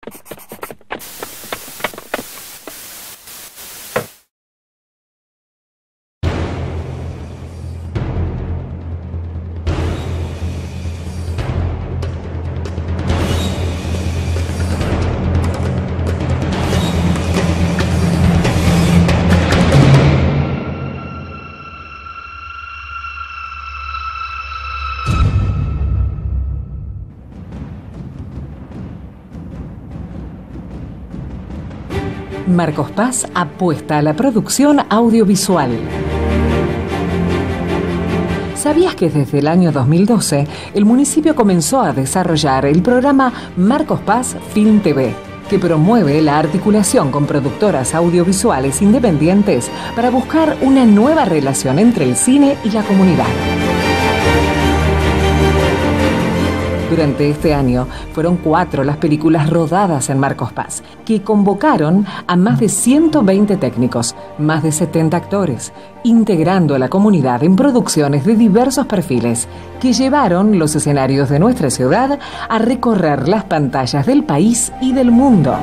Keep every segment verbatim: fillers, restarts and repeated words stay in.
Marcos Paz apuesta a la producción audiovisual. ¿Sabías que desde el año dos mil doce el municipio comenzó a desarrollar el programa Marcos Paz Film T V, que promueve la articulación con productoras audiovisuales independientes para buscar una nueva relación entre el cine y la comunidad? Durante este año fueron cuatro las películas rodadas en Marcos Paz, que convocaron a más de ciento veinte técnicos, más de setenta actores, integrando a la comunidad en producciones de diversos perfiles, que llevaron los escenarios de nuestra ciudad a recorrer las pantallas del país y del mundo.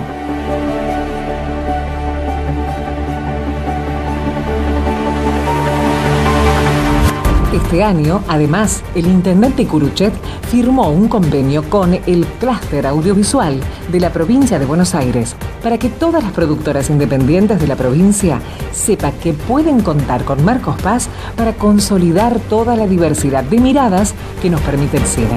Este año, además, el intendente Curuchet firmó un convenio con el Clúster Audiovisual de la provincia de Buenos Aires para que todas las productoras independientes de la provincia sepan que pueden contar con Marcos Paz para consolidar toda la diversidad de miradas que nos permite el cine.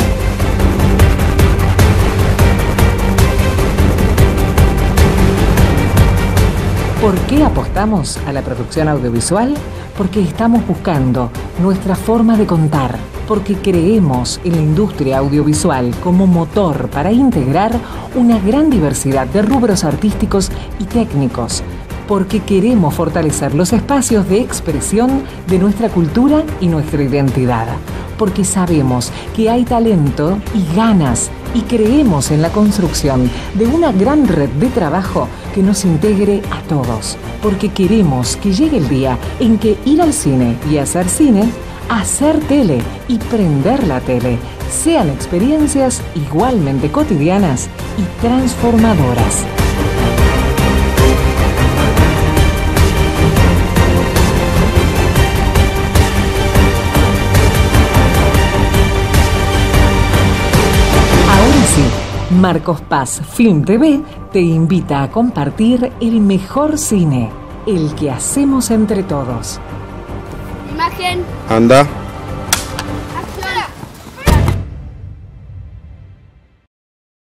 ¿Por qué apostamos a la producción audiovisual? Porque estamos buscando nuestra forma de contar, porque creemos en la industria audiovisual como motor para integrar una gran diversidad de rubros artísticos y técnicos, porque queremos fortalecer los espacios de expresión de nuestra cultura y nuestra identidad, porque sabemos que hay talento y ganas y creemos en la construcción de una gran red de trabajo que nos integre a todos, porque queremos que llegue el día en que ir al cine y hacer cine, hacer tele y prender la tele sean experiencias igualmente cotidianas y transformadoras. Marcos Paz Film T V te invita a compartir el mejor cine, el que hacemos entre todos. Imagen. Anda.